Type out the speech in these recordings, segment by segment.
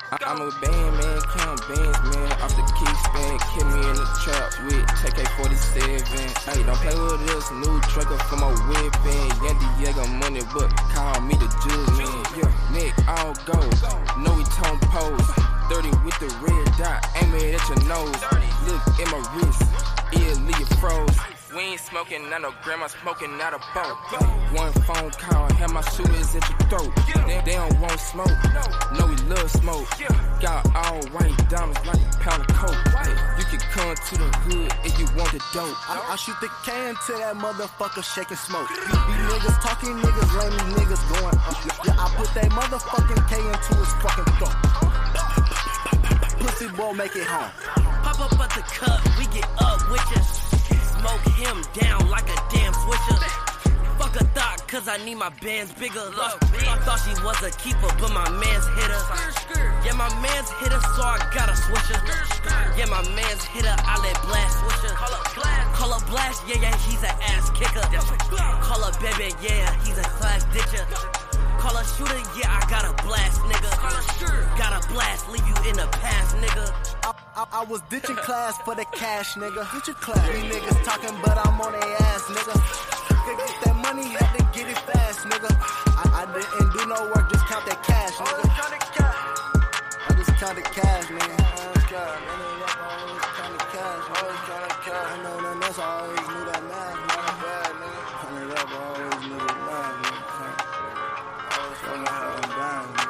I'm a band man, count bands, man. Off the kickstand, kill me in the trap with TK-47. Hey, don't play with this new trigger for my whipping. Young Diego money, but call me the Jew, man. Yeah, Nick, I'll go. No, he tone pose. 30 with the red dot, aiming at your nose. Look at my wrist, it'll leave you froze. We ain't smoking, not no grandma smoking, not a boat. One phone call, have my shooters at your throat. They don't want smoke, no, we love smoke. Got all white diamonds like a pound of coke. You can come to the hood if you want the dope. I shoot the can to that motherfucker shaking smoke. These niggas talking niggas, lame niggas going up. Yeah, I put that motherfucking K into his fucking throat. Pussy boy, make it home. Pop up at the cup, we get up with ya. Smoke him down like a damn swisher. Fuck a thought, cause I need my bands bigger. Look, I thought she was a keeper, but my man's hit her. Yeah, my man's hit her, so I got a swisher. Yeah, my man's hit her, I let blast swisher. Call her blast, yeah, he's an ass kicker. Call her baby, yeah, he's a class ditcher. Call her shooter, yeah, I got a blast, nigga. Got a blast, leave you in the past, nigga. I was ditching class for the cash, nigga. Ditching class. These niggas talking, but I'm on their ass, nigga. Get that money, had to get it fast, nigga. I didn't do no work, just count that cash, nigga. I just counted cash, nigga. Always count the cash, always count the cash. I know nothing else, I always knew that math, not bad, nigga. Count it up, I always knew the math, nigga. Always fucking down, nigga.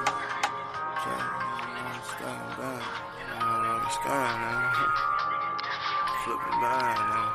Staying down. Sky now, flipping by now.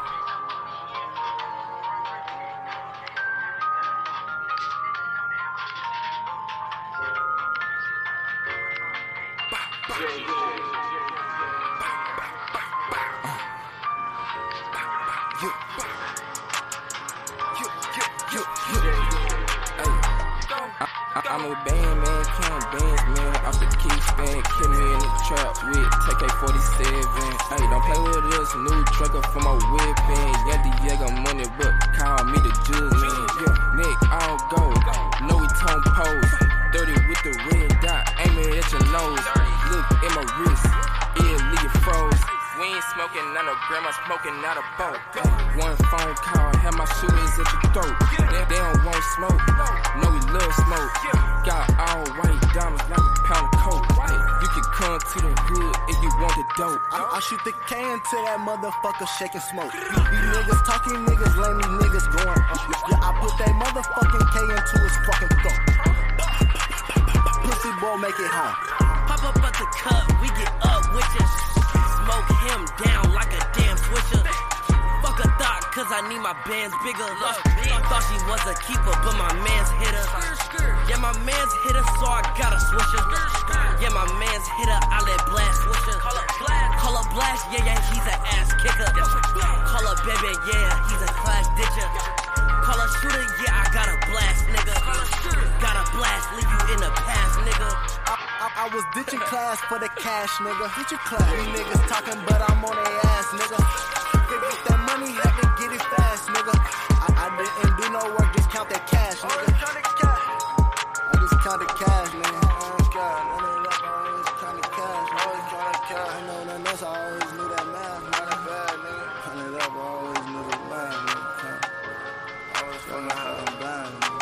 I'm a band man, count bands, man. Off the kickstand, kill me in the trap with TK-47. Hey, don't play with this new trigger for my whipping. Young Diego money, but call me the Jew, man. Yeah, Nick, I'll go. No, he tone pose. 30 with the red dot, aiming at your nose. Look at my wrist, it'll leave you froze. We ain't smoking, not no grandma smoking, not a boat. One phone call, have my shooters at your throat. They don't want smoke, no, we love smoke. Got all white diamonds like a pound of coke. You can come to the hood if you want the dope. I shoot the can to that motherfucker shaking smoke. These niggas talking niggas, lame niggas going up. Yeah, I put that motherfucking K into his fucking throat. Pussy boy, make it home. Pop up at the cup, we get up with ya. Smoke him down like a damn swisher. Fuck a thought, cause I need my bands bigger. Look, I thought she was a keeper, but my man's hit her. Yeah, my man's hit her, so I got a swisher. Yeah, my man's hit her, I let blast swisher. Call her blast, yeah, he's an ass kicker. Call her baby, yeah, he's a class ditcher. Call her shooter, yeah, I got a blast, nigga. Got a blast, leave you in the past, nigga. I was ditching class for the cash, nigga. Ditching class. These niggas talking, but I'm on their ass, nigga. Get that money, had to get it fast, nigga. I didn't do no work, just count that cash, nigga. I just counted cash, nigga. Always count the cash, always count the cash. I know nothing else, I always knew that math, not that bad, nigga. Count it up, I always knew the math, nigga. Always fucking down, nigga.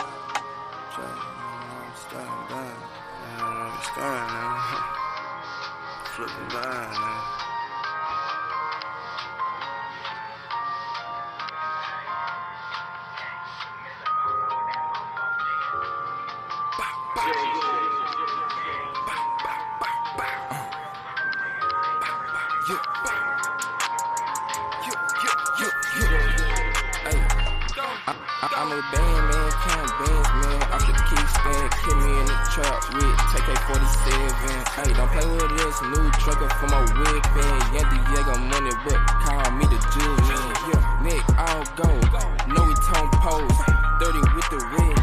I'm staying down. Sky now, flipping by now. I'm a band man, count bands, man. Off the kickstand, kill me in the trap with TK-47. Hey, don't play with this new trigger for my whipping. Young Diego money, but call me the Jew, man. Yeah, Nick, I'll go. No, he tone pose. 30 with the red